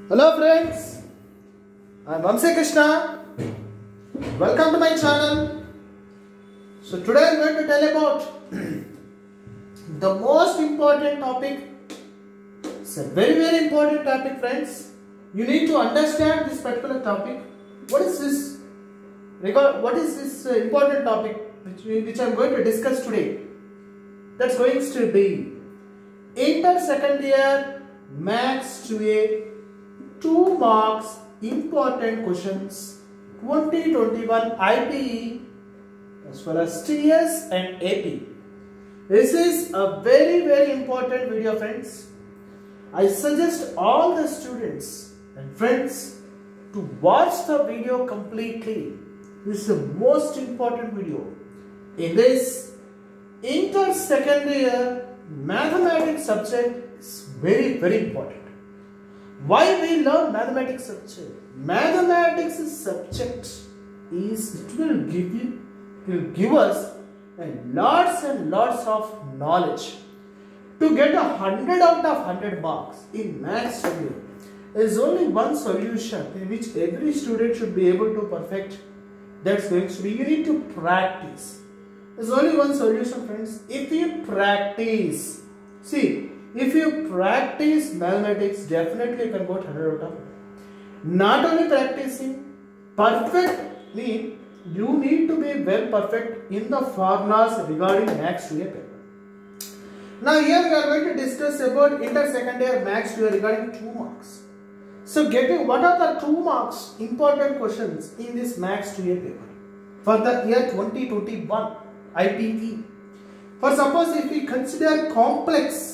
Hello friends, I am Vamsi Krishna. Welcome to my channel. So today I am going to tell about the most important topic. It's a very important topic, friends. You need to understand this particular topic. What is this important topic which I am going to discuss today? That's going to be Inter Second Year Maths 2A 2 marks important questions 2021 IPE as well as TS and AP. This is a very important video, friends. I suggest all the students and friends to watch the video completely. This is the most important video. In this Inter Second Year Mathematics subject is very important. Why we learn mathematics subject? Mathematics subject will give us lots and lots of knowledge. To get 100 out of 100 marks in maths study, there is only one solution in which every student should be able to perfect. That's going to be, you need to practice. There's only one solution, friends. If you practice, if you practice mathematics, definitely you can go 100 out of 100. Not only practicing, perfectly, you need to be well perfect in the formulas regarding Maths 2A paper. Now here we are going to discuss about Inter Second Year Maths 2A regarding 2 marks. So what are the 2 marks important questions in this Maths 2A paper for the year 2021 IPE? For suppose if we consider complex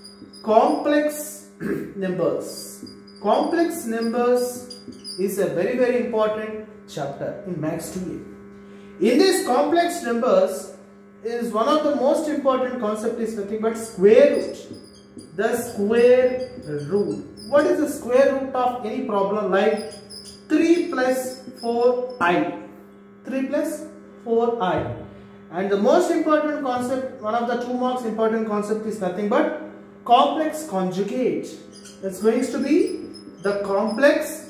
numbers. Complex numbers is a very important chapter in Maths 2A. In this complex numbers is one of the most important concept is nothing but square root. The square root. What is the square root of any problem like 3 plus 4i? 3 plus 4i. And the most important concept, one of the 2 marks important concept is nothing but complex conjugate. That's going to be the complex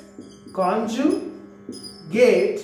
conjugate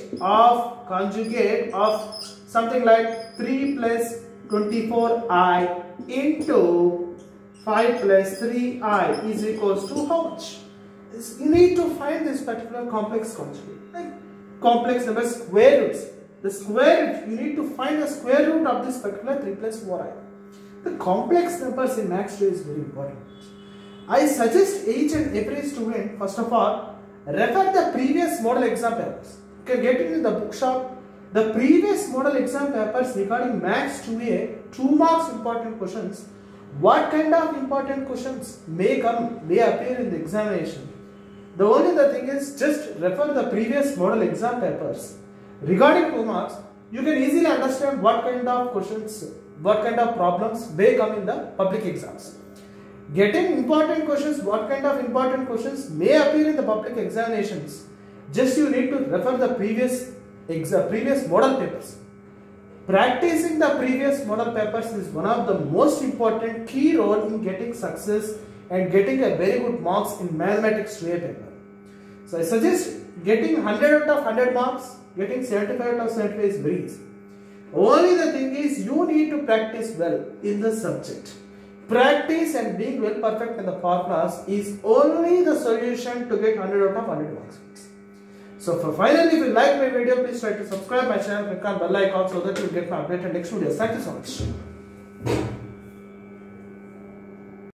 of something like 3 plus 24i into 5 plus 3i is equals to how much? You need to find this particular complex conjugate. Like complex number square roots. The square root, you need to find the square root of this particular 3 plus 4i. The complex numbers in Maths 2 is very important. I suggest each and every student, first of all, refer the previous model exam papers. You can get it in the bookshop. The previous model exam papers regarding Maths 2A, 2 marks important questions. What kind of important questions may appear in the examination? The only thing is just refer the previous model exam papers. Regarding 2 marks, you can easily understand what kind of questions, what kind of problems may come in the public exams. Getting important questions, what kind of important questions may appear in the public examinations, just you need to refer the previous model papers. Practicing the previous model papers is one of the most important key role in getting success and getting a very good marks in mathematics 2A paper. So I suggest getting 100 out of 100 marks, getting 75 out of 75 is very easy. Only the thing is you need to practice well in the subject. Practice and being well perfect in the formulas is only the solution to get 100 out of 100 marks. So finally, if you like my video, please try to subscribe my channel, click on bell icon so that you will get my update and next videos. Thank you so much.